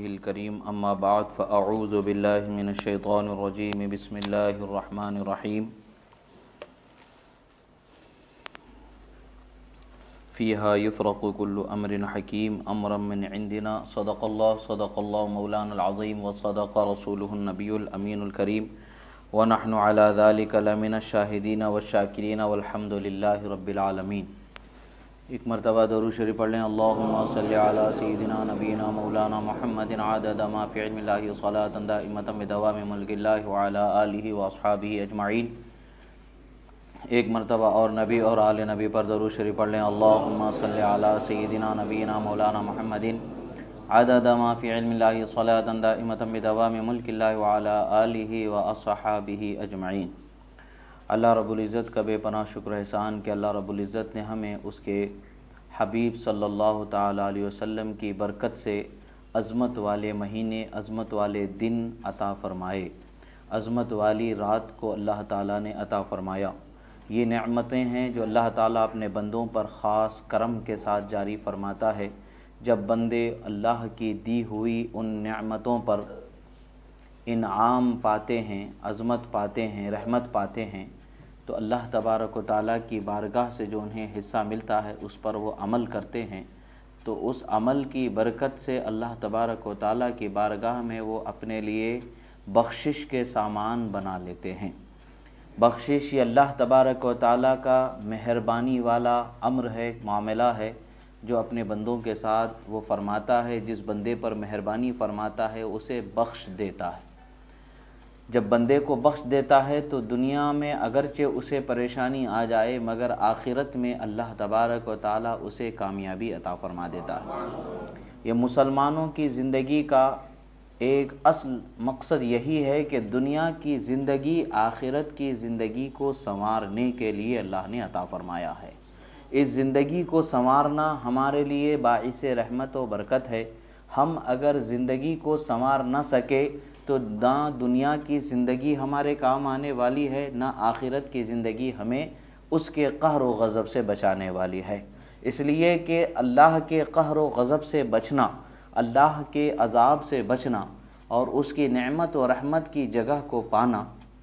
किताबिहिल करीम अम्मा बाद फ़अऊज़ु बिल्लाहि मिनश्शैतानिर्रजीम बिस्मिल्लाहिर्रहमानिर्रहीम फ़ीहा युफ़रक़ु कुल्लु अम्रिन हकीम अम्रम मिन इंदिना सदक़ल्लाहु मौलानल अज़ीम व सदक़ रसूलुहुन नबियुल अमीनुल करीम व नहनु अला ज़ालिका लमिनश शाहिदीन वश्शाकिरीन वल्हम्दुलिल्लाहि रब्बिल आलमीन। एक मरतबा दरूद शरीफ पढ़ लें। अल्लाहुम्मा सल्लि अला सय्यिदिना नबीना मौलाना मुहम्मदिन आदद मा फ़ी इल्मिल्लाहि सलातन दाइमतन बिदवामि मुल्किल्लाहि व अला आलिहि व अस्हाबिहि अजमईन। एक मरतबा और नबी और आले नबी पर दरूद शरीफ पढ़ लें। अल्लाहुम्मा सल्लि अला सय्यिदिना नबीना मौलाना मुहम्मदिन आदद मा फ़ी इल्मिल्लाहि सलातन दाइमतन बिदवामि मुल्किल्लाहि व अला आलिहि व अस्हाबिहि अजमईन। अल्लाह रब्बुल इज़्ज़त का बेपनाह शुक्र एहसान कि अल्लाह रब्बुल इज़्ज़त ने हमें उसके हबीब सल्लल्लाहु ताला अलैहि वसल्लम की बरकत से अज़मत वाले महीने, अज़मत वाले दिन अता फ़रमाए, अज़मत वाली रात को अल्लाह ताला ने अता फ़रमाया। ये नेमतें हैं जो अल्लाह ताला अपने बंदों पर ख़ास करम के साथ जारी फ़रमाता है। जब बंदे अल्लाह की दी हुई उन नेमतों पर इनाम पाते हैं, अज़मत पाते हैं, रहमत पाते हैं, तो अल्लाह तबारक व ताला की बारगाह से जो उन्हें हिस्सा मिलता है उस पर वो अमल करते हैं, तो उस अमल की बरकत से अल्लाह तबारक व ताला की बारगाह में वो अपने लिए बख्शिश के सामान बना लेते हैं। बख्शिश ये अल्लाह तबारक व ताला का मेहरबानी वाला अम्र है, मामला है जो अपने बंदों के साथ वो फ़रमाता है। जिस बंदे पर मेहरबानी फ़रमाता है उसे बख्श देता है। जब बंदे को बख्श देता है तो दुनिया में अगरचे उसे परेशानी आ जाए मगर आखिरत में अल्लाह तबारक व ताला उसे कामयाबी अता फ़रमा देता है। ये मुसलमानों की ज़िंदगी का एक असल मकसद यही है कि दुनिया की ज़िंदगी आखिरत की ज़िंदगी को संवारने के लिए अल्लाह ने अता फ़रमाया है। इस ज़िंदगी को संवारना हमारे लिए बाइसे रहमत व बरकत है। हम अगर ज़िंदगी को संवार न सके तो ना दुनिया की ज़िंदगी हमारे काम आने वाली है, ना आखिरत की ज़िंदगी हमें उसके कहर व गज़ब से बचाने वाली है। इसलिए कि अल्लाह के कहर व गज़ब से बचना, अल्लाह के अज़ाब से बचना और उसकी नेमत व रहमत की जगह को पाना,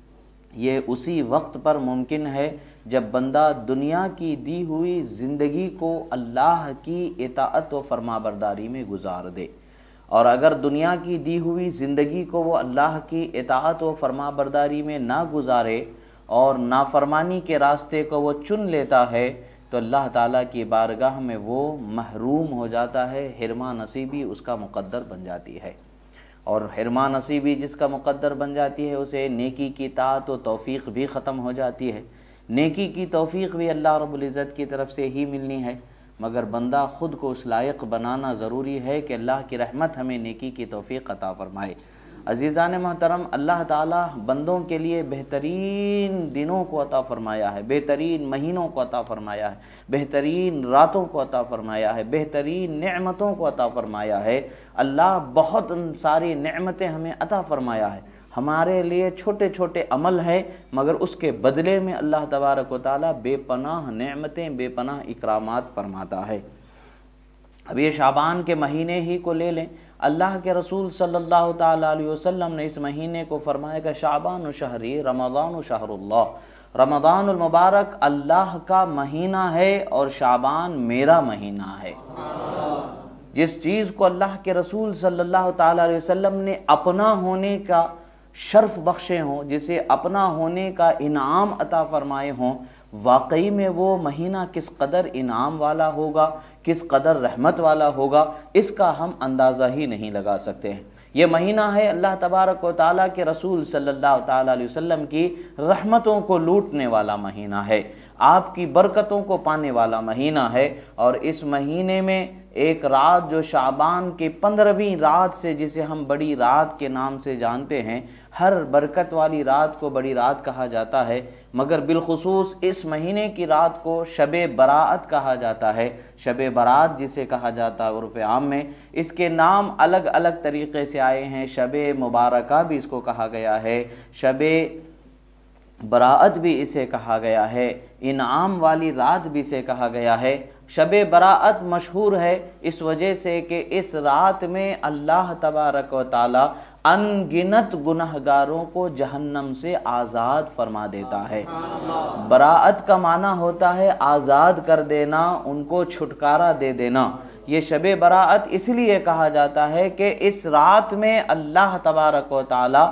ये उसी वक्त पर मुमकिन है जब बंदा दुनिया की दी हुई ज़िंदगी को अल्लाह की इताअत व फरमाबरदारी में गुजार दे। और अगर दुनिया की दी हुई ज़िंदगी को वो अल्लाह की इताअत व फरमाबरदारी में ना गुजारे और नाफरमानी के रास्ते को वो चुन लेता है तो अल्लाह ताला की बारगाह में वो महरूम हो जाता है। हिरमा नसीबी उसका मुक़द्दर बन जाती है और हिरमा नसीबी जिसका मुक़द्दर बन जाती है उसे नेकी की ताअत व तौफ़ीक़ भी ख़त्म हो जाती है। नेकी की तौफ़ीक़ भी अल्लाह रब्बुल इज़्ज़त की तरफ से ही मिलनी है, मगर बंदा ख़ुद को उस लायक बनाना ज़रूरी है कि अल्लाह की रहमत हमें नेकी की तौफ़ीक़ अता फ़रमाए। अज़ीज़ान मोहतरम, अल्लाह ताला बंदों के लिए बेहतरीन दिनों को अता फ़रमाया है, बेहतरीन महीनों को अता फ़रमाया है, बेहतरीन रातों को अता फ़रमाया है, बेहतरीन नेमतों को अता फ़रमाया है। अल्लाह बहुत सारी नेमतें हमें अता फ़रमाया है। हमारे लिए छोटे छोटे अमल हैं मगर उसके बदले में अल्लाह तबारक व ताला बेपनाह नेमतें, बेपनाह इकरामात फरमाता है। अब ये शाबान के महीने ही को ले लें। अल्लाह के रसूल सल्लल्लाहु ताला अलैहि वसल्लम ने इस महीने को फरमाया कि शाबान शहरी रमज़ान शहरुल्लाह, रमज़ानुल मुबारक अल्लाह का महीना है और शाबान मेरा महीना है। जिस चीज़ को अल्लाह के रसूल सल्लल्लाहु ताला अलैहि वसल्लम ने अपना होने का शर्फ बख्शे हों, जिसे अपना होने का इनाम अता फ़रमाए हों, वाकई में वो महीना किस कदर इनाम वाला होगा, किस कदर रहमत वाला होगा, इसका हम अंदाज़ा ही नहीं लगा सकते हैं। ये महीना है अल्लाह तबारक व ताला के रसूल सल्लल्लाहु ताला अलैहि वसल्लम की रहमतों को लूटने वाला महीना है, आपकी बरकतों को पाने वाला महीना है। और इस महीने में एक रात जो शाबान की 15वीं रात से, जिसे हम बड़ी रात के नाम से जानते हैं, हर बरकत वाली रात को बड़ी रात कहा जाता है, मगर बिलखुसूस इस महीने की रात को शबे बराअत कहा जाता है। शबे बरात जिसे कहा जाता है उर्फ़ आम में, इसके नाम अलग अलग तरीक़े से आए हैं। शबे मुबारका भी इसको कहा गया है, शबे बराअत भी इसे कहा गया है, इनाम वाली रात भी इसे कहा गया है। शब बराअत मशहूर है इस वजह से कि इस रात में अल्लाह तबारक व तआला अनगिनत गुनहगारों को जहन्नम से आज़ाद फरमा देता है। बराअत का माना होता है आज़ाद कर देना, उनको छुटकारा दे देना। ये शब बराअत इसलिए कहा जाता है कि इस रात में अल्लाह तबारक व तआला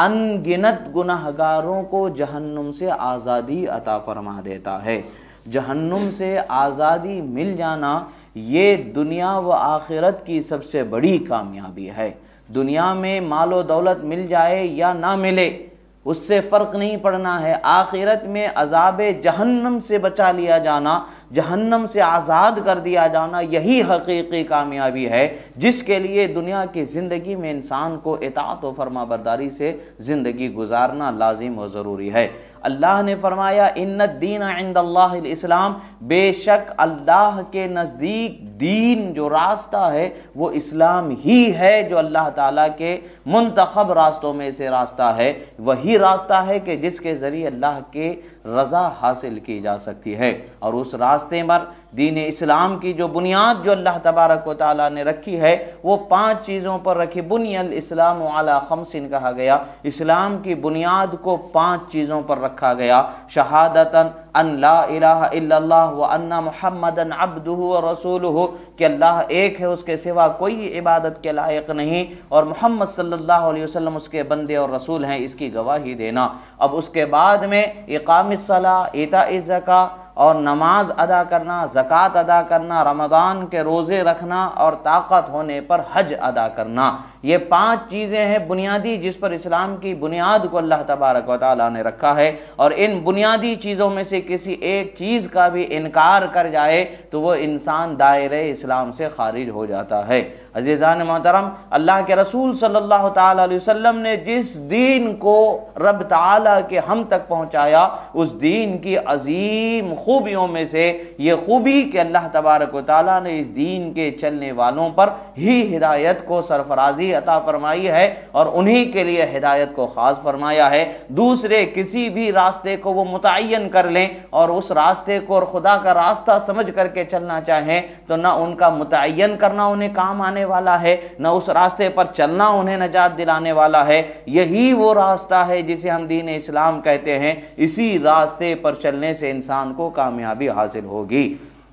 अनगिनत गुनहगारों को जहन्नुम से आज़ादी अता फरमा देता है। जहन्नुम से आज़ादी मिल जाना ये दुनिया व आखिरत की सबसे बड़ी कामयाबी है। दुनिया में मालो दौलत मिल जाए या ना मिले उससे फ़र्क नहीं पड़ना है, आखिरत में अज़ाब जहन्नम से बचा लिया जाना, जहन्नम से आज़ाद कर दिया जाना, यही हकीकी कामयाबी है जिसके लिए दुनिया की ज़िंदगी में इंसान को इताअत व फरमाबरदारी से ज़िंदगी गुजारना लाजिम व ज़रूरी है। अल्लाह ने फरमाया इन्नद्दीन इंदल्लाहिल इस्लाम, बेशक अल्लाह के नज़दीक दीन जो रास्ता है वो इस्लाम ही है, जो अल्लाह ताला के मुंतखब रास्तों में से रास्ता है। वही रास्ता है कि जिसके ज़रिए अल्लाह के रज़ा हासिल की जा सकती है। और उस रास्ते पर दीन इस्लाम की जो बुनियाद जो अल्लाह तबारक व तआला ने रखी है वो 5 चीज़ों पर रखी। बुनियल इस्लाम अला खम्सिन कहा गया, इस्लाम की बुनियाद को 5 चीज़ों पर रखा गया। शहादतन अन ला इलाहा इल्लल्लाह व अन्ना मुहम्मदन अब्दुहु व रसूलुहु, कि अल्लाह एक है, उसके सिवा कोई इबादत के लायक नहीं, और मोहम्मद सल्लल्लाहु अलैहि वसल्लम उसके बंदे और रसूल हैं, इसकी गवाही देना। अब उसके बाद में इकामिस सला, इताइज़ ज़का और नमाज अदा करना, ज़कात अदा करना, रमज़ान के रोज़े रखना और ताकत होने पर हज अदा करना। ये 5 चीज़ें हैं बुनियादी जिस पर इस्लाम की बुनियाद को अल्लाह तबारक व तआला ने रखा है। और इन बुनियादी चीज़ों में से किसी एक चीज़ का भी इनकार कर जाए तो वो इंसान दायरे इस्लाम से खारिज हो जाता है। अज़ीज़ान मोहतरम, अल्लाह के रसूल सल्लल्लाहु ताला अलैहि वसल्लम ने जिस दीन को रब ताला के हम तक पहुँचाया उस दीन की अजीम खूबियों में से ये खूबी कि अल्लाह तबारक व तआला ने इस दीन के चलने वालों पर ही हिदायत को सरफराजी अता फरमाई है और उन्हीं के लिए हिदायत को ख़ास फरमाया है। दूसरे किसी भी रास्ते को वो मुतय्यन कर लें और उस रास्ते को और खुदा का रास्ता समझ करके चलना चाहें तो ना उनका मुतय्यन करना उन्हें काम आने वाला है, न उस रास्ते पर चलना उन्हें नजात दिलाने वाला है। यही वो रास्ता है जिसे हम दीन इस्लाम कहते हैं। इसी रास्ते पर चलने से इंसान को कामयाबी हासिल होगी।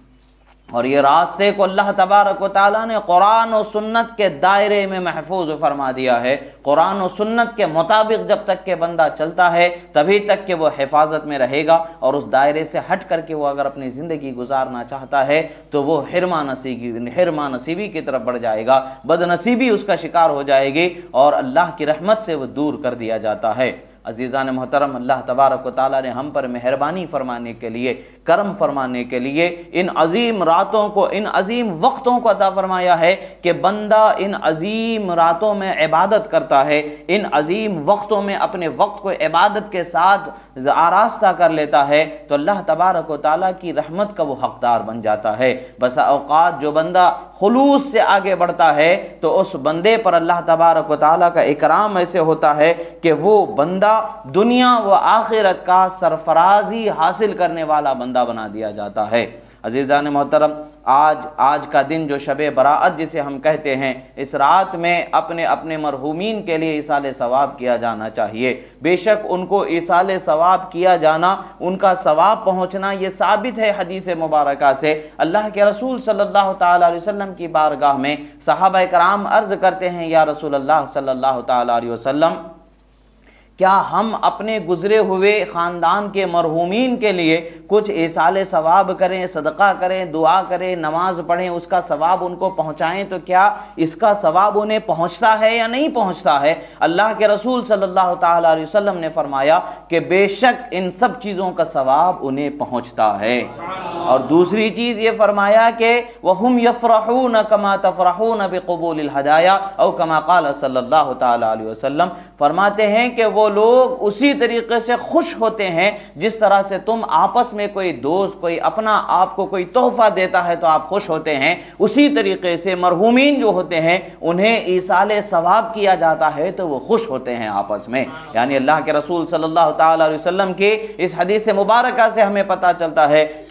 और ये रास्ते को अल्लाह तबारक व तआला ने कुरान और सुन्नत के दायरे में महफूज फरमा दिया है। कुरान और सुन्नत के मुताबिक जब तक के बंदा चलता है तभी तक के वो हिफाजत में रहेगा, और उस दायरे से हट करके वो अगर अपनी ज़िंदगी गुजारना चाहता है तो वो हिरमा नसीबी की तरफ बढ़ जाएगा, बदनसीबी उसका शिकार हो जाएगी और अल्लाह की रहमत से वो दूर कर दिया जाता है। अज़ीज़ान मोहतरम, अल्लाह तबारक व तआला ने हम पर मेहरबानी फरमाने के लिए, करम फरमाने के लिए इन अजीम रातों को, इन अजीम वक्तों को अता फरमाया है कि बंदा इन अजीम रातों में इबादत करता है, इन अजीम वक्तों में अपने वक्त को इबादत के साथ आरास्ता कर लेता है तो अल्लाह तबारक व तआला की रहमत का वो हकदार बन जाता है। बसा औकात जो बंदा खुलूस से आगे बढ़ता है तो उस बंदे पर अल्लाह तबारक व तआला का इकराम ऐसे होता है कि वो बंदा दुनिया व आखिरत का सरफराजी हासिल करने वाला बंदा बना दिया जाता है। अज़ीज़ान मोहतरम, आज का दिन जो शब बराअत जिसे हम कहते हैं, इस रात में अपने अपने मरहूमीन के लिए इसाले सवाब किया जाना चाहिए। बेशक उनको इसाले सवाब किया जाना, उनका सवाब पहुँचना ये साबित है हदीस मुबारका से। अल्लाह के रसूल सल्लल्लाहु ताला अलैहि वसल्लम की बारगाह में सहाबा कराम अर्ज़ करते हैं, या रसूल अल्लाह सल्लल्लाहु ताला अलैहि वसल्लम, क्या हम अपने गुजरे हुए ख़ानदान के मरहूमीन के लिए कुछ इसाले सवाब करें, सदका करें, दुआ करें, नमाज पढ़ें, उसका सवाब उनको पहुँचाएँ तो क्या इसका सवाब उन्हें पहुँचता है या नहीं पहुँचता है? अल्लाह के रसूल सल्लल्लाहु ताला अलैहि वसल्लम ने फरमाया कि बेशक इन सब चीज़ों का सवाब उन्हें पहुँचता है। और दूसरी चीज़ ये फरमाया कि वहुम यफ़रहून कमा तफ़रहून बिक़बूलिल हदाया औ कमा क़ाल सल्लल्लाहु ताला अलैहि वसल्लम, फरमाते हैं कि वो लोग उसी तरीके से खुश होते हैं जिस तरह से तुम आपस में कोई दोस्त, कोई अपना आपको कोई तोहफा देता है तो आप खुश होते हैं, उसी तरीके से मरहूमीन जो होते हैं उन्हें ईसाले सवाब किया जाता है तो वो खुश होते हैं आपस में। यानी अल्लाह के रसूल सल्लल्लाहु ताला अलैहि वसल्लम की इस हदीस मुबारका से हमें पता चलता है कि मरहूम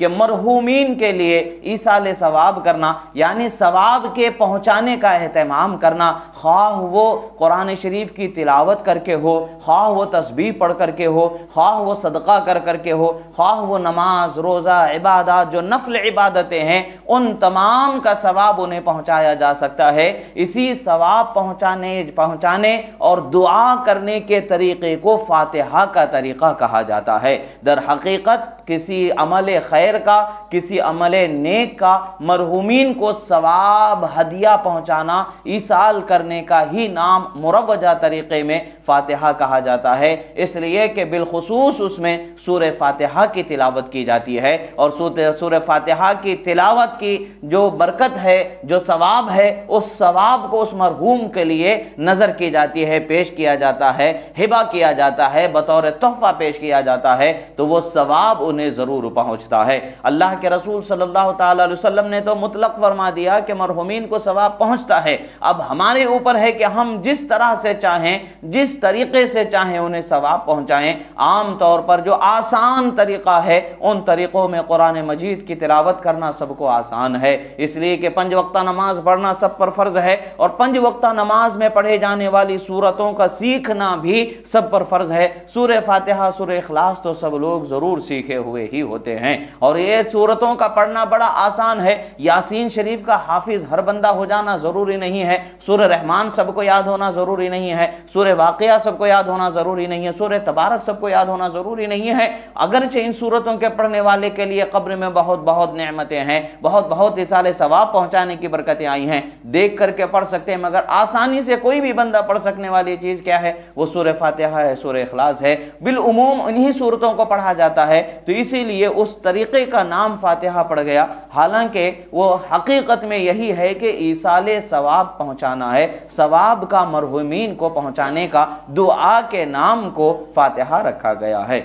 मरहूमीन के लिए ईसाले सवाब करना, यानी सवाब के पहुँचाने का एहतमाम करना, ख्वाह वो कुरान शरीफ की तिलावत करके हो, ख्वाह वो तस्बीह पढ़ करके हो, ख्वाह वो सदका कर करके हो, ख्वाह वो नमाज रोज़ा इबादत जो नफल इबादतें हैं उन तमाम का सवाब उन्हें पहुँचाया जा सकता है। इसी सवाब पहुँचाने और दुआ करने के तरीक़े को फातिहा का तरीक़ा कहा जाता है। दर हकीकत किसी अमल खैर का, किसी अमल नेक का मरहूमीन को सवाब हदिया पहुँचाना, ईसाल करने का ही नाम मुरव्वजा तरीक़े में फातिहा कहा जाता है। इसलिए कि बिलखुसूस उसमें सूरह फातिहा की तिलावत की जाती है और सूरह फातिहा की तिलावत की जो बरकत है, जो सवाब है, उस सवाब को उस मरहूम के लिए नज़र की जाती है, पेश किया जाता है, हिबा किया जाता है, बतौर तोहफा पेश किया जाता है, तो वो सवाब उन्हें ज़रूर पहुँचता है। अल्लाह के रसूल सल्लल्लाहु ताला अलैहि वसल्लम ने तो मुतलक फरमा दिया कि मरहूमीन को सवाब पहुँचता है। अब हमारे ऊपर है कि हम जिस तरह से चाहें, जिस तरीके से चाहें उन्हें सवाब पहुँचाएँ। आम तौर पर जो आसान तरीक़ा है उन तरीक़ों में कुरान मजीद की तिलावत करना सबको आसान है, इसलिए कि 5 वक्ता नमाज पढ़ना सब पर फ़र्ज़ है और 5 वक्ता नमाज में पढ़े जाने वाली सूरतों का सीखना भी सब पर फ़र्ज़ है। सूरह फातिहा, सूरह इखलास तो सब लोग ज़रूर सीखे हुए ही होते हैं और ये सूरतों का पढ़ना बड़ा आसान है। यासीन शरीफ का हाफिज़ हर बंदा हो जाना ज़रूरी नहीं है, सूरह रहमान सबको याद होना ज़रूरी नहीं है, सूरह वाक़िया सबको याद होना ज़रूरी नहीं है, सूरह तबारक सबको याद होना ज़रूरी नहीं है। अगरचे इन सूरतों के पढ़ने वाले के लिए कब्र में बहुत बहुत नेमतें हैं, बहुत बहुत इसाले सवाब पहुँचाने की बरकतें आई हैं, देख करके पढ़ सकते हैं। मगर आसानी से कोई भी बंदा पढ़ सकने वाली चीज़ क्या है? वो सूरह फातिहा है, सूरह इखलास है। बिलउमूम उन्हीं सूरतों को पढ़ा जाता है, तो इसीलिए उस तरीक़े का नाम फातिहा पड़ गया। हालांकि वो हकीकत में यही है कि ईसाले सवाब पहुँचाना है, सवाब का मरहूमीन को पहुँचाने का दुआ के नाम को फातिहा रखा गया है।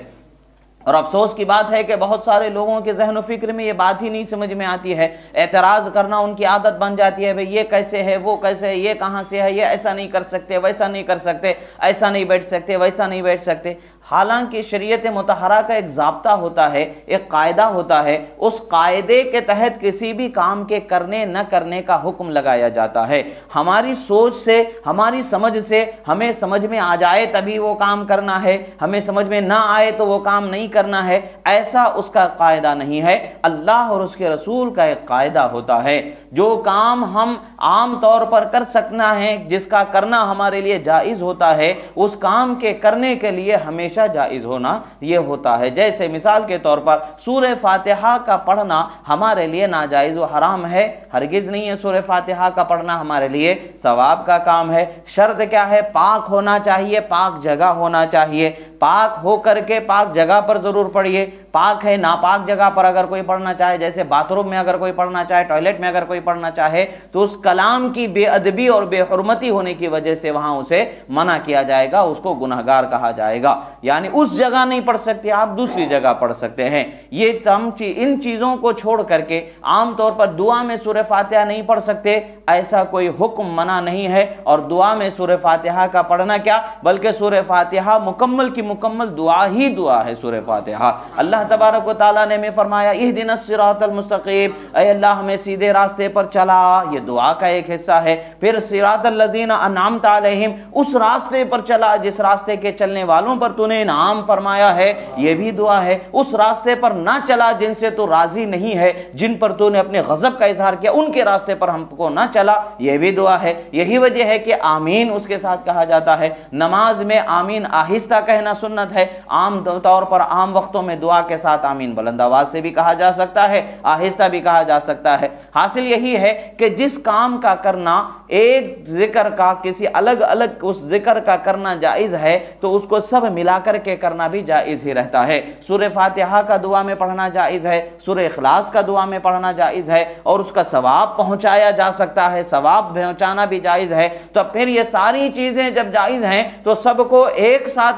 और अफसोस की बात है कि बहुत सारे लोगों के जहन व फिक्र में ये बात ही नहीं समझ में आती है, एतराज़ करना उनकी आदत बन जाती है। भाई ये कैसे है, वो कैसे है, ये कहाँ से है, ये ऐसा नहीं कर सकते, वैसा नहीं कर सकते, ऐसा नहीं बैठ सकते, वैसा नहीं बैठ सकते। हालांकि शरीयत मुतहरा का एक ज़ाब्ता होता है, एक कायदा होता है, उस कायदे के तहत किसी भी काम के करने न करने का हुक्म लगाया जाता है। हमारी सोच से, हमारी समझ से हमें समझ में आ जाए तभी वो काम करना है, हमें समझ में ना आए तो वो काम नहीं करना है, ऐसा उसका कायदा नहीं है। अल्लाह और उसके रसूल का एक कायदा होता है। जो काम हम आम तौर पर कर सकना है, जिसका करना हमारे लिए जायज़ होता है, उस काम के करने के लिए हमेशा जायज़ होना यह होता है। जैसे मिसाल के तौर पर सूरह फातिहा का पढ़ना हमारे लिए नाजायज़ व हराम है, हरगिज़ नहीं है। सूरह फातिहा का पढ़ना हमारे लिए सवाब का काम है। शर्त क्या है? पाक होना चाहिए, पाक जगह होना चाहिए। पाक हो करके पाक जगह पर ज़रूर पढ़िए। पाक है, नापाक जगह पर अगर कोई पढ़ना चाहे, जैसे बाथरूम में अगर कोई पढ़ना चाहे, टॉयलेट में अगर कोई पढ़ना चाहे, तो उस कलाम की बेअदबी और बेहुरमती होने की वजह से वहाँ उसे मना किया जाएगा, उसको गुनहगार कहा जाएगा। यानी उस जगह नहीं पढ़ सकते, आप दूसरी जगह पढ़ सकते हैं। ये इन चीज़ों को छोड़ करके आम तौर पर दुआ में सूरह फातिहा नहीं पढ़ सकते, ऐसा कोई हुक्म मना नहीं है। और दुआ में सूरह फातिहा का पढ़ना क्या, बल्कि सूरह फातिहा मुकम्मल की मुकम्मल दुआ ही दुआ है। सूरह फातिहा अल्लाह तबारक व तआला ने में फरमाया इहदिनस सिरातल मुस्तकीम, ऐ अल्लाह हमें सीधे रास्ते पर चला, ये दुआ का एक हिस्सा है। फिर सिरातल लज़ीना अनअमत अलैहिम, उस रास्ते पर चला जिस रास्ते के चलने वालों पर तूने इनाम फरमाया है, ये भी दुआ है। उस रास्ते पर ना चला जिनसे तू राजी नहीं है, जिन पर तूने अपने गज़ब का इजहार किया, उनके रास्ते पर हमको ना चला, ये भी दुआ है। यही वजह है कि आमीन उसके साथ कहा जाता है। नमाज में आमीन आहिस्ता कहना सुन्नत है। आम तौर पर आम वक्तों में दुआ के साथ आमीन बुलंद आवाज से भी कहा जा सकता है, आहिस्ता भी कहा जा सकता है। हासिल यही है कि जिस काम का करना एक जिक्र का किसी अलग अलग उस जिक्र का करना जायज़ है, तो उसको सब मिलाकर के करना भी जायज़ ही रहता है। सूरह फातिहा का दुआ में पढ़ना जायज़ है, सूरह इखलास का दुआ में पढ़ना जायज़ है, और उसका सवाब पहुँचाया जा सकता है, सवाब पहुँचाना भी जायज़ है। तो फिर ये सारी चीज़ें जब जायज़ हैं तो सबको एक साथ मिलाकर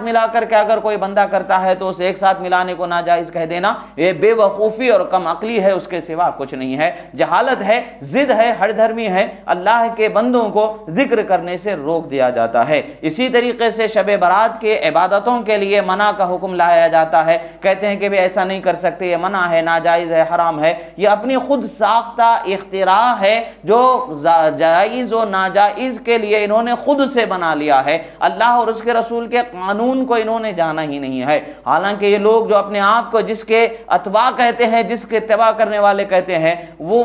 करके अगर कोई बंदा करता है तो उसे एक साथ मिलाने को नाजायज कह देना, ये बेवकूफ़ी और कम अकली है, उसके सिवा कुछ नहीं है। जहालत है, जिद है, हरधर्मी है, अल्लाह के बंदों को जिक्र करने से रोक दिया जाता है। इसी तरीके से शब बारात के इबादतों के लिए मना का हुक्म लाया जाता है। कहते हैं कि भाई ऐसा नहीं कर सकते, ये मना है, नाजायज़ है, हराम है। ये अपनी खुद साख्ता इख्तिरा है जो जायज़ और नाजायज़ के लिए इन्होंने खुद से बना लिया है। अल्लाह और उसके रसूल के कानून को इन्होंने जाना ही नहीं है। हालांकि ये लोग जो अपने आप को जिसके अतबा कहते हैं, जिसके इत्तबा करने वाले कहते हैं, वो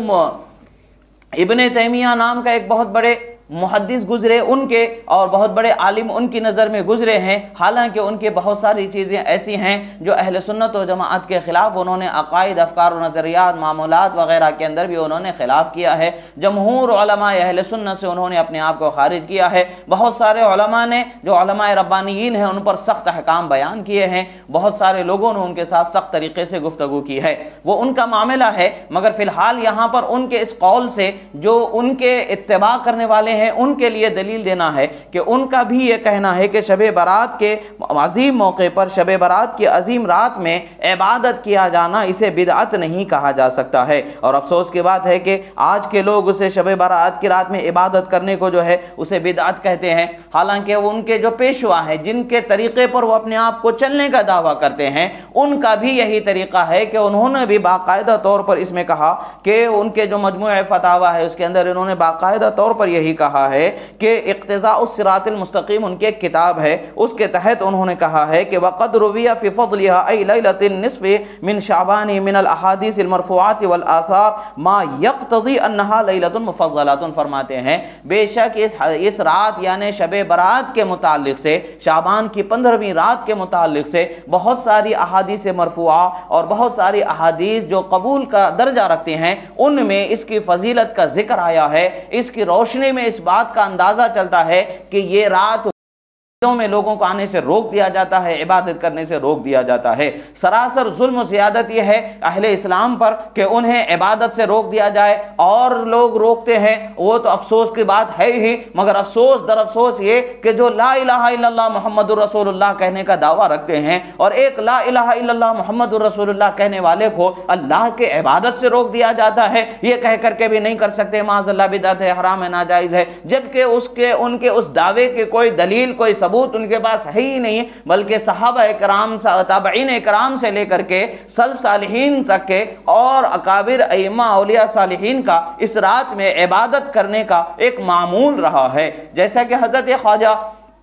इब्ने तैमिया नाम का एक बहुत बड़े मुहद्दिस गुजरे उनके, और बहुत बड़े आलिम उनकी नज़र में गुजरे हैं। हालांकि उनके बहुत सारी चीज़ें ऐसी हैं जो अहले सुन्नत व जमाअत के ख़िलाफ़ उन्होंने अक़ाइद, अफ़कार व नज़रियात, मामूलात वग़ैरह के अंदर भी उन्होंने ख़िलाफ़ किया है। जमहूर उलमा अहले सुन्नत से उन्होंने अपने आप को ख़ारिज किया है। बहुत सारे उलमा ने जो उलमा रब्बानीयीन हैं उन पर सख्त अहकाम बयान किए हैं। बहुत सारे लोगों ने उनके साथ सख्त तरीक़े से गुफ्तगू की है, वो उनका मामला है। मगर फ़िलहाल यहाँ पर उनके इस कौल से जो उनके इत्तिबा करने वाले उनके लिए दलील देना है कि उनका भी ये कहना है कि शब बारात के अजीम मौके पर, शब बारात की अजीम रात में इबादत किया जाना, इसे बिदअत नहीं कहा जा सकता है। और अफसोस की बात है कि आज के लोग उसे शब बारात की रात में इबादत करने को जो है उसे बिदअत कहते हैं। हालांकि वो उनके जो पेशवा हैं, जिनके तरीक़े पर वो अपने आप को चलने का दावा करते हैं, उनका भी यही तरीक़ा है कि उन्होंने भी बाकायदा तौर पर इसमें कहा कि उनके जो मजमू फतावा है उसके अंदर इन्होंने बाकायदा तौर पर यही कहा है कि इक़्तिज़ाउस सिरातिल मुस्तक़ीम उनकी एक किताब है, उसके तहत उन्होंने कहा है कि वक़द रुविया फ़ी फ़ज़लिहा अय लैलतिन निस्फ़ि मिन शाबान मिनल अहादीसिल मरफ़ूआत वल आसार मा यक़्तज़ी अन्नहा लैलतुन मुफ़ज़्ज़लातुन। फरमाते हैं बेशक इस रात यानी शब बारात के मुताल्लिक़ से, शाबान की 15वीं रात के मुताल्लिक़ से बहुत सारी अहादीस मरफ़ूआ और बहुत सारी अहादीस जो कबूल का दर्जा रखते हैं, उनमें इसकी फ़जीलत का जिक्र आया है। इसकी रोशनी में इस बात का अंदाजा चलता है कि ये रात में लोगों को आने से रोक दिया जाता है, इबादत करने से रोक दिया जाता है। सरासर जुल्म ज़ियादत यह है अहले इस्लाम पर कि उन्हें इबादत से रोक दिया जाए, और लोग रोकते हैं, वो तो अफसोस की बात है ही। मगर अफसोस दर अफसोस ये कि जो ला इलाहा इल्लल्लाह मुहम्मदुर रसूलुल्लाह कहने का दावा रखते हैं और एक ला इलाहा इल्लल्लाह मुहम्मदुर रसूलुल्लाह कहने वाले को अल्लाह के इबादत से रोक दिया जाता है, ये कह करके भी नहीं कर सकते माज़अल्लाह बिदअत है, हराम है, नाजायज़ है, जबकि उसके उनके उस दावे के कोई दलील, कोई सबूत उनके पास है ही नहीं। बल्कि सहाबा इकराम, ताबईन इकराम से लेकर के सल्फ सालिहीन तक के और अकाबिर अइम्मा औलिया सालिहीन का इस रात में इबादत करने का एक मामूल रहा है। जैसा कि हज़रत ख्वाजा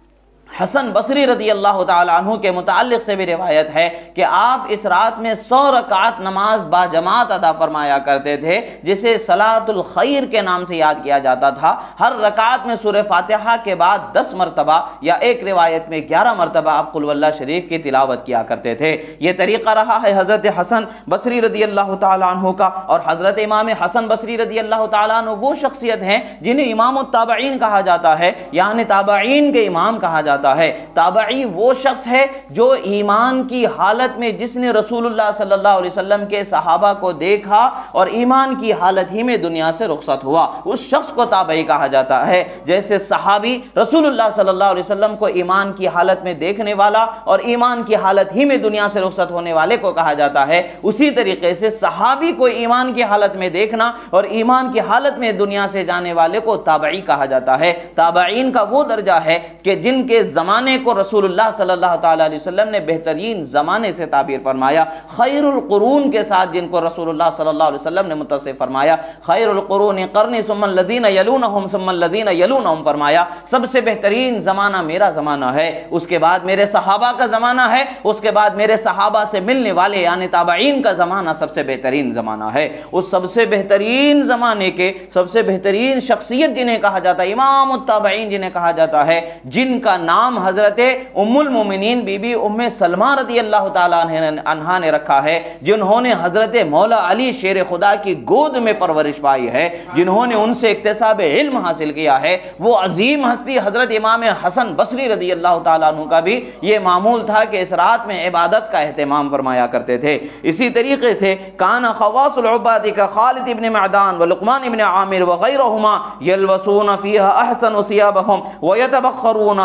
हसन बसरी रदी अल्लाह ताला अन्हु के मुताल्लिक़ से भी रिवायत है कि आप इस रात में 100 रकात नमाज बाजमात अदा फरमाया करते थे, जिसे सलातुल खैर के नाम से याद किया जाता था। हर रकात में सूरह फातिहा के बाद 10 मरतबा या एक रिवायत में 11 मरतबा आप कुल वल्लाह शरीफ की तिलावत किया करते थे। ये तरीक़ा रहा है हज़रत हसन बसरी रदी अल्लाह ताला अन्हु का। और हज़रत इमाम हसन बसरी रदी अल्लाह ताला अन्हु वो शख्सियत हैं जिन्हें इमाम ताबईन कहा जाता है, यानी ताबईन के इमाम कहा जाता है। ताबई वो शख्स है जो ईमान की हालत में, जिसने रसूलुल्लाह सल्लल्लाहु अलैहि वसल्लम के सहाबा को देखा और ईमान की हालत ही में दुनिया से रुखसत हुआ, उस शख्स को ताबई कहा जाता है। जैसे सहाबी रसूलुल्लाह सल्लल्लाहु अलैहि वसल्लम को ईमान की हालत में देखने वाला और ईमान की हालत ही में दुनिया से रुखसत होने वाले को कहा जाता है, उसी तरीके से सहाबी को ईमान की हालत में देखना और ईमान की हालत में दुनिया से जाने वाले को ताबई कहा जाता है। ताबईन का वो दर्जा है कि जिनके ज़माने को रसूलुल्लाह सल्लल्लाहु अलैहि वसल्लम ने बेहतरीन ज़माने से ताबीर फरमाया, खैरुल कुरून के साथ जिनको रसूलुल्लाह सल्लल्लाहु अलैहि वसल्लम ने मुत्तसिफ फरमाया, खैरुल कुरून क़र्नी सुम्मल लज़ीना यलूनहुम सुम्मल लज़ीना यलूनहुम फरमाया, सबसे बेहतरीन ज़माना मेरा ज़माना है, उसके बाद मेरे सहाबा का ज़माना है, उसके बाद मेरे सहाबा से मिलने वाले यानी ताबईन का ज़माना सबसे बेहतरीन ज़माना है। उस सबसे बेहतरीन ज़माने के सबसे बेहतरीन शख्सियत जिन्हें कहा जाता है, इमाम ताबईन जिन्हें कहा जाता है, जिनका नाम हजरत उम्मुल मोमिनीन बीबी उम्मे सलमा रदी अल्लाह ताला अन्हा ने रखा है, जिन्होंने हजरत मौला अली शेर खुदा की गोद में परवरिश पाई है, जिन्होंने उनसे इक्तिसाब इल्म हासिल किया है, वो अजीम हस्ती हजरत इमाम हसन बसरी रदी अल्लाह ताला अन्हु का भी ये मामूल था कि इस रात में इबादत का एहतमाम फरमाया करते थे। इसी तरीके से काना खवासुल उबादी का खालिद इब्न मअदान व लुक़मान इब्न आमिर व गैरहुमा यलवसूना फीहा अहसन सियाबहुम व यतबख्खरूना व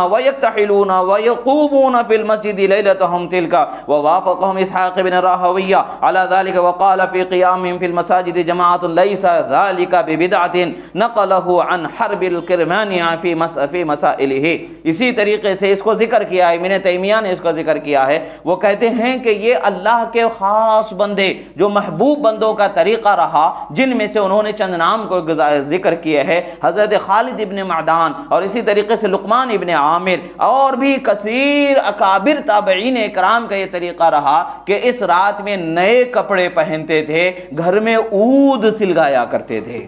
यर्तहिलूना व यक़ूमूना फिल मस्जिदि लैलतहुम तिल्का व वाफ़क़हुम इसहाक़ बिन राहवय्या अला ज़ालिका व क़ाल फ़ी क़ियामिहिम फिल मसाजिदि जमाअतुन लैसा ज़ालिका बिबिदअतिन नक़लहु अन हर्बिल किरमानी फ़ी मसाइलिही। इसी तरीके से इसको जिक्र किया है, इब्न तैमिया ने इसको जिक्र किया है। वो कहते हैं कि ये अल्लाह के ख़ास बंदे जो महबूब बंदों का तरीक़ा रहा, जिनमें से उन्होंने चंद नाम को जिक्र किए हैं, हज़रत खालिद इब्न मअदान और इसी तरीके से लुक़मान इब्न आमिर और भी कसीर अकाबिर ताबईन इकराम का ये तरीक़ा रहा कि इस रात में नए कपड़े पहनते थे, घर में ऊद सिलगाया करते थे।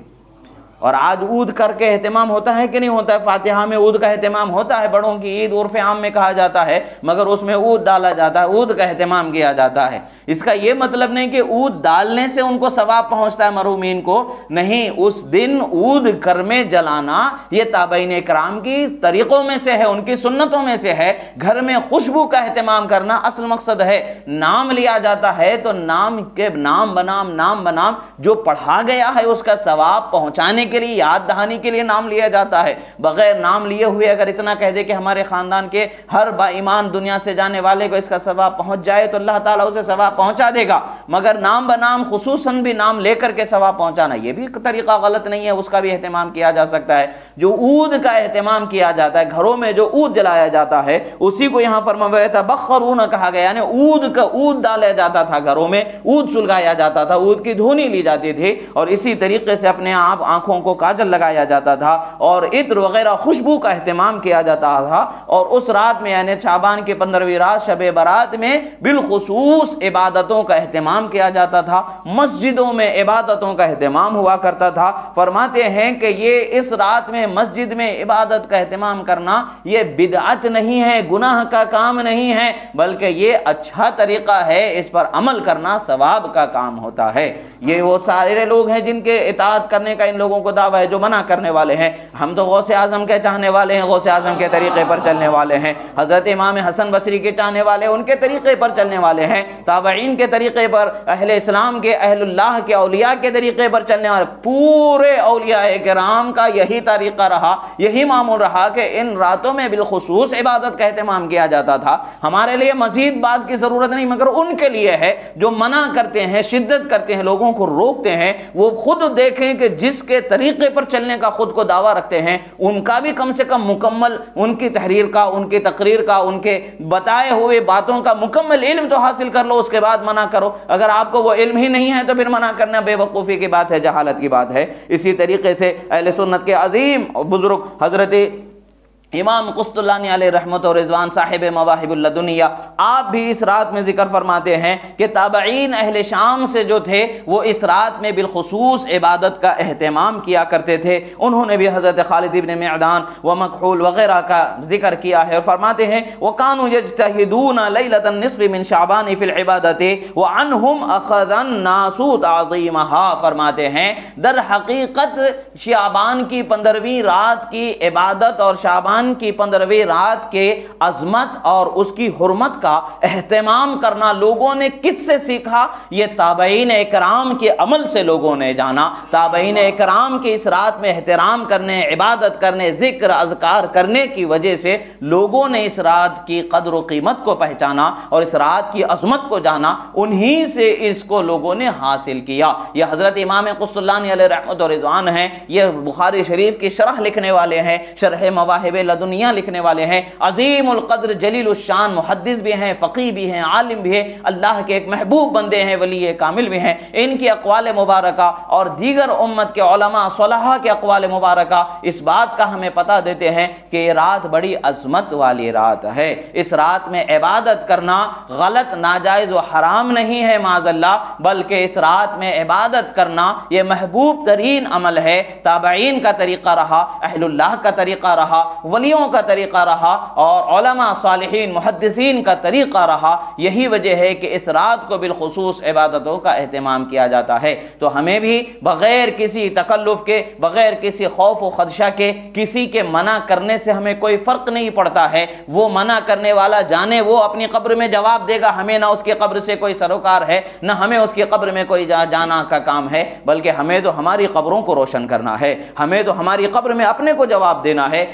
और आज ऊद करके एहतमाम होता है कि नहीं होता है? फातिहा में ऊद का एहतमाम होता है, बड़ों की ईद उर्फ़ आम में कहा जाता है, मगर उसमें ऊद डाला जाता है, ऊद का एहतमाम किया जाता है। इसका ये मतलब नहीं कि ऊद डालने से उनको सवाब पहुंचता है मरूमीन को, नहीं, उस दिन ऊद घर में जलाना ये ताबईन इकराम की तरीक़ों में से है, उनकी सुन्नतों में से है। घर में खुशबू का एहतमाम करना असल मकसद है। नाम लिया जाता है तो नाम के नाम बनाम जो पढ़ा गया है उसका सवाब पहुंचाने के लिए, याद दहानी के लिए नाम लिया जाता है। बगैर नाम लिए हुए अगर इतना कह दे कि हमारे खानदान के हर बाईमान दुनिया से जाने वाले को इसका सवाब पहुंच जाए तो अल्लाह ताला उसे सवाब पहुंचा देगा, मगर नाम बनाम खुसूसन भी नाम लेकर के सवाब पहुंचाना ये भी तरीका गलत नहीं है, उसका भी एहतमाम किया जा सकता है। जो ऊद का एहतमाम किया जाता है, घरों में जो ऊद जलाया जाता है, उसी को यहाँ फरमाया था बखरून कहा गया, यानी ऊद डाला जाता था, घरों में ऊद सुलगाया जाता था, ऊद की धुनी ली जाती थी और इसी तरीके से अपने आप आंखों को काजल लगाया जाता था और इत्र वगैरह खुशबू का एहतमाम किया जाता था। और उस रात में यानी शाबान की 15वीं रात शब बारात में बिलखुसूस इबादतों का एहतमाम किया जाता था, मस्जिदों में इबादतों का एहतमाम हुआ करता था। फरमाते हैं कि ये इस रात में मस्जिद में इबादत का एहतमाम करना ये बिदअत नहीं है, गुनाह का काम नहीं है, बल्कि ये अच्छा तरीका है, इस पर अमल करना सवाब का काम होता है। ये वो सारे लोग हैं जिनके इताअत करने का इन लोगों को दावा है जो मना करने वाले हैं। हम तो गौसे आजम के चाहने वाले हैं, गौसे आजम के तरीके पर चलने वाले हैं, हजरत इमाम हसन बसरी के चाहने वाले उनके तरीके पर चलने वाले हैं, ताबईन के तरीके पर, अहले इस्लाम के अहलुल्लाह के औलिया के तरीके पर चलने वाले पूरे औलिया किराम का यही तरीका रहा, यही मामूल रहा कि इन रातों में बिलखुसूस इबादत का एहतमाम किया जाता था। हमारे लिए मजीद बात की जरूरत नहीं, मगर उनके लिए है जो मना करते हैं, शिद्दत करते हैं, लोगों को रोकते हैं, वो खुद देखें कि जिसके तरीके पर चलने का खुद को दावा रखते हैं उनका भी कम से कम मुकम्मल, उनकी तहरीर का, उनकी तकरीर का, उनके बताए हुए बातों का मुकम्मल इल्म तो हासिल कर लो, उसके बाद मना करो। अगर आपको वो इल्म ही नहीं है तो फिर मना करना बेवकूफ़ी की बात है, जहालत की बात है। इसी तरीके से अहले सुन्नत के अजीम बुजुर्ग हजरत इमाम कुस्तुल्लानी अलैहि रहमत और रिज़वान साहिब मवाहिबुल लदुनिया आप भी इस रात में जिक्र फरमाते हैं कि ताबईन अहले शाम से जो थे वो इस रात में बिलखुसूस इबादत का एहतमाम किया करते थे। उन्होंने भी हज़रत खालिद इब्न मअदान व मकहूल वगैरह का जिक्र किया है और फरमाते हैं व कानू यज्तहिदून लैलतन निस्फ़ मिन शाबान फ़िल इबादति व अनहुम अख़ज़न नासू ताज़ीमहा। फरमाते हैं दर हकीकत शाबान की 15वीं रात की इबादत और शाबान की 15वीं रात के अजमत और उसकी हुर्मत का एहतमाम करना लोगों ने किससे सीखा? ये ताबईन इकराम के अमल से लोगों ने जाना। ताबईन इकराम की इस रात में एहतराम करने, इबादत करने, जिक्र अज़कार करने की वजह से लोगों ने इस रात की कद्र व कीमत को पहचाना और इस रात की अजमत को जाना। उन्हीं से इसको लोगों ने हासिल किया। यह हज़रत इमाम कुस्तुल्लानी अलैहि रहमत और रिज़वान हैं, यह बुखारी शरीफ की शरह लिखने वाले हैं, शरह मवाहिब दुनिया लिखने वाले हैं, अजीमुल कद्र जलीलुश शान मुहद्दिस भी हैं, फ़क़ीह भी हैं, आलिम भी हैं, अल्लाह के एक महबूब बंदे हैं, वली कामिल भी हैं। इनकी अक़वाल मुबारका और दीगर उम्मत के उलमा सलाहा के अक़वाल मुबारका इस बात का हमें पता देते हैं कि ये रात बड़ी अज़मत वाली रात है। इस रात में इबादत करना गलत, नाजायज़ व हराम नहीं है माज़अल्लाह, बल्कि इस रात में इबादत करना ये महबूब तरीन अमल है। ताबईन का तरीक़ा रहा, अहलुल्लाह का तरीक़ा रहा, वलियों का तरीक़ा रहा और उलमा सालिहीन मुहद्दिसीन का तरीक़ा रहा। यही वजह है कि इस रात को बिलखुसूस इबादतों का एहतमाम किया जाता है। तो हमें भी बग़ैर किसी तकल्लुफ़ के, बग़ैर किसी खौफ व ख़दशा के, किसी के मना करने से हमें कोई फ़र्क नहीं पड़ता है। वो मना करने वाला जाने वो अपनी कब्र में जवाब देगा, हमें ना उसकी कब्र से कोई सरोकार है, ना हमें उसकी कब्र में कोई जाना का काम है, बल्कि हमें तो हमारी कब्रों को रोशन करना है, हमें तो हमारी कब्र में अपने को जवाब देना है, हमें तो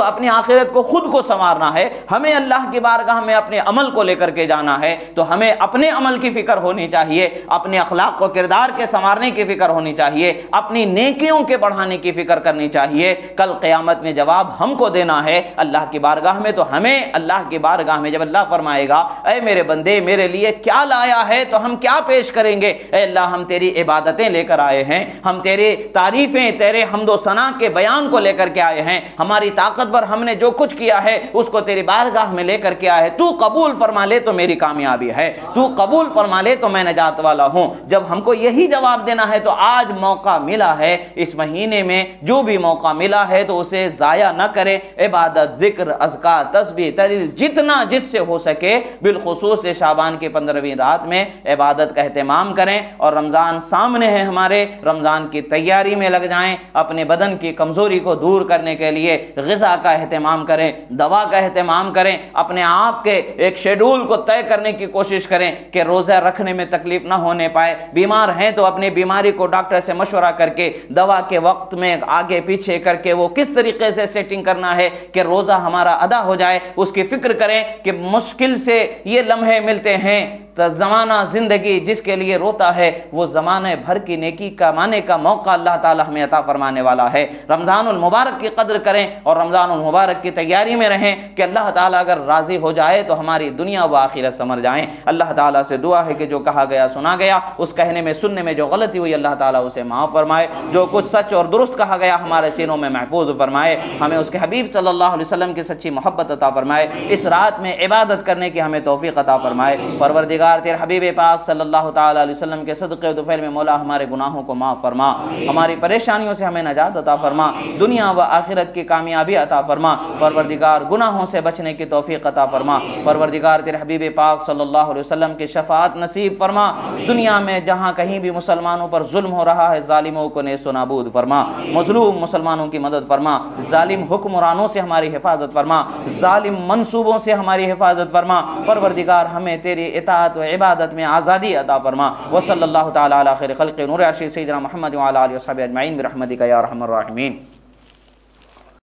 अपनी आखिरत को खुद को संवारना है, हमें अल्लाह की बारगाह में अपने अमल को लेकर के जाना है, तो हमें अपने अमल की फिक्र होनी चाहिए, अपने अखलाक को किरदार के संवारने की फिक्र होनी चाहिए, अपनी नेकियों के बढ़ाने की फिक्र करनी चाहिए। कल क़यामत में जवाब हमको देना है अल्लाह की बारगाह में, तो हमें अल्लाह की बारगाह में जब अल्लाह फरमाएगा ऐ मेरे बंदे मेरे लिए क्या लाया है, तो हम क्या पेश करेंगे? ऐ अल्लाह हम तेरी इबादतें लेकर आए हैं, हम तेरी तारीफें तेरे हम्दो सना के बयान को लेकर के आए हैं, हमारी ताकत पर हमने जो कुछ किया है उसको तेरी बारगाह में लेकर के आए हैं, तू कबूल फरमा ले तो मेरी कामयाबी है, तू कबूल फरमा ले तो मैं नजात वाला हूं। जब हमको यही जवाब देना है तो आज मौका मिला है, इस महीने में जो भी मौका मिला है तो उसे जाया न करें। इबादत, जिक्र, अज़कार, तस्बीह, तहलील जितना जिससे हो सके बिलखुसूस शाबान की 15वीं रात में इबादत का एहतमाम करें। और रमज़ान सामने है हमारे, रमज़ान की तैयारी में लग जाएं, अपने बदन की कमज़ोरी को दूर करने के लिए ग़िज़ा का एहतमाम करें, दवा का एहतमाम करें, अपने आप के एक शेड्यूल को तय करने की कोशिश करें कि रोज़ा रखने में तकलीफ ना होने पाए। बीमार हैं तो अपनी बीमारी को डॉक्टर से मशवरा करके दवा के वक्त में आगे पीछे करके वो किस तरीके से सेटिंग करना है कि रोज़ा हमारा अदा हो जाए, उसकी फिक्र करें कि मुश्किल से ये लम्हे मिलते हैं, तो ज़माना ज़िंदगी जिसके लिए रोता है वो ज़माने भर की नेकी कमाने का मौका अल्लाह ताला हमें अता फरमाने वाला है। रमज़ानुल मुबारक की कदर करें और रमज़ानुल मुबारक की तैयारी में रहें कि अल्लाह ताला अगर राज़ी हो जाए तो हमारी दुनिया व आखिरत समझ जाएँ। अल्लाह ताला से दुआ है कि जो कहा गया सुना गया, उस कहने में सुनने में जो गलती हुई अल्लाह ताला उसे माफ़ फरमाए, जो कुछ सच और दुरुस्त कहा गया हमारे सीनों में महफूज फरमाए, हमें उसके हबीब सल्लल्लाहु अलैहि वसल्लम की सच्ची मोहब्बत अता फरमाए, इस रात में इबादत करने की हमें तौफीक अता फरमाए। परवरदिगार तेरे हबीब पाक सल्लल्लाहु ताला अलैहि वसल्लम के सदक़े दुफ़ैल में मौला हमारे गुनाहों को माफ़ फरमा, हमारी परेशानियों से हमें नजात अता फरमा, दुनिया व आखिरत की कामयाबी अता फरमा। परवरदिगार गुनाहों से बचने की तौफीक अता फरमा। परवरदिगार तेरे हबीब पाक सल्लल्लाहु अलैहि वसल्लम की शफाअत नसीब फरमा। दुनिया में जहाँ कहीं भी मुसलमानों पर जुल्म हो रहा है, जालिमों को नेस्त नाबूद फरमा, मज़लूम मुसलमानों की मदद फरमा, जालिम हुक्मरानों से हमारी हिफाजत फरमा, जालिम मंसूबों से हमारी हिफाजत फरमा। परवरदिगार हमें तेरी इताअत व इबादत में आज़ादी अता फरमा। व सल्लल्लाहु तआला अला खैरि खल्क़ि नूर अर्शी सय्यिदना मुहम्मद व अला आलिहि व अस्हाबिहि अजमईन बिरहमतिका या अरहमर राहिमीन।